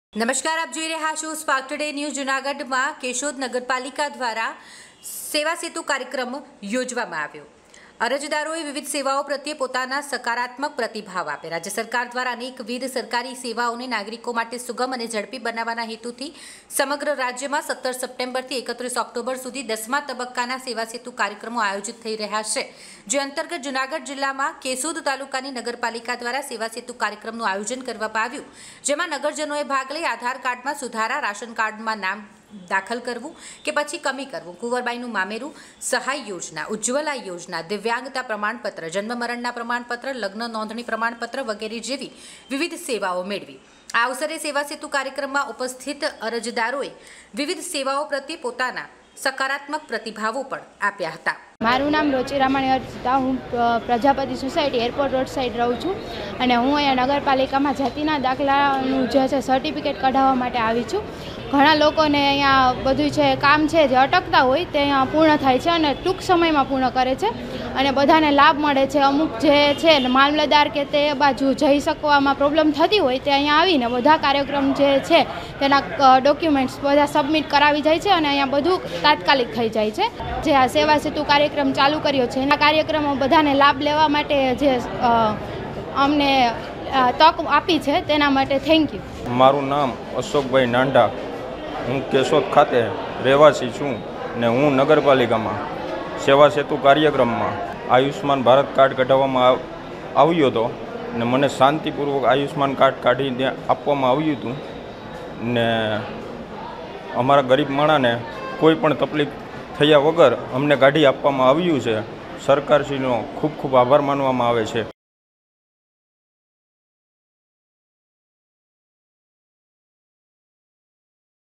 નમસ્કાર, આપ જોઈ રહ્યા છો સ્પાર્ક ટુડે ન્યૂઝ। જૂનાગઢમાં કેશોદ નગરપાલિકા દ્વારા સેવા સેતુ કાર્યક્રમ યોજવામાં આવ્યો। અરજદારોએ વિવિધ સેવાઓ પ્રત્યે પોતાના સકારાત્મક પ્રતિભાવ આપ્યા। રાજ્ય સરકાર દ્વારા અનેકવિધ સરકારી સેવાઓને નાગરિકો માટે સુગમ અને ઝડપી બનાવવાના હેતુથી સમગ્ર રાજ્યમાં 17 સપ્ટેમ્બરથી 31 ઓક્ટોબર સુધી 10મા તબક્કાના સેવા સેતુ કાર્યક્રમો આયોજિત થઈ રહ્યા છે, જે અંતર્ગત જૂનાગઢ જિલ્લામાં કેશોદ તાલુકાની નગરપાલિકા દ્વારા સેવા સેતુ કાર્યક્રમનું આયોજન કરવામાં આવ્યું, જેમાં નગરજનોએ ભાગ લઈ આધાર કાર્ડમાં સુધારા, રાશન કાર્ડમાં નામ દાખલ કરવું કે પછી કમી કરવું, કુંવરબાઈનું મામેરું, સહાય યોજના, ઉજ્જવલા યોજના, દિવ્યાંગતા પ્રમાણપત્ર, જન્મ મરણના પ્રમાણપત્ર, લગ્ન નોંધણી પ્રમાણપત્ર વગેરે જેવી વિવિધ સેવાઓ મેળવી। આ અવસરે સેવા સેતુ કાર્યક્રમમાં ઉપસ્થિત અરજદારોએ વિવિધ સેવાઓ પ્રત્યે પોતાના સકારાત્મક પ્રતિભાવો પણ આપ્યા હતા। મારું નામ રોચી રામાણી અર્ચિતા, હું Prajapati society airport road side રહું છું અને હું અહીંયા નગરપાલિકામાં જાતિના દાખલાનું જે છે સર્ટિફિકેટ કઢાવવા માટે આવી છું। ઘણા લોકોને અહીંયા બધું છે કામ છે જે અટકતા હોય તે અહીંયા પૂર્ણ થાય છે અને ટૂંક સમયમાં પૂર્ણ કરે છે અને બધાને લાભ મળે છે। અમુક જે છે મામલતદાર કે તે બાજુ જઈ શકવામાં પ્રોબ્લેમ થતી હોય તે અહીંયા આવીને બધા કાર્યક્રમ જે છે તેના ડોક્યુમેન્ટ્સ બધા સબમિટ કરાવી જાય છે અને અહીંયા બધું તાત્કાલિક થઈ જાય છે। જે આ સેવા સેતુ કાર્યક્રમ ચાલુ કર્યો છે એના કાર્યક્રમો બધાને લાભ લેવા માટે જે અમને તક આપી છે તેના માટે થેન્ક યુ। મારું નામ અશોકભાઈ નાંડા, હું કેશોદ ખાતે રહેવાસી છું ને હું નગરપાલિકામાં સેવા સેતુ કાર્યક્રમમાં આયુષ્માન ભારત કાર્ડ કઢાવવામાં આવ્યો હતો ને મને શાંતિપૂર્વક આયુષ્માન કાર્ડ કાઢીને આપવામાં આવ્યું હતું ને અમારા ગરીબ માણસને કોઈ પણ તકલીફ થયા વગર અમને કાઢી આપવામાં આવ્યું છે। સરકારશ્રીનો ખૂબ ખૂબ આભાર માનવામાં આવે છે।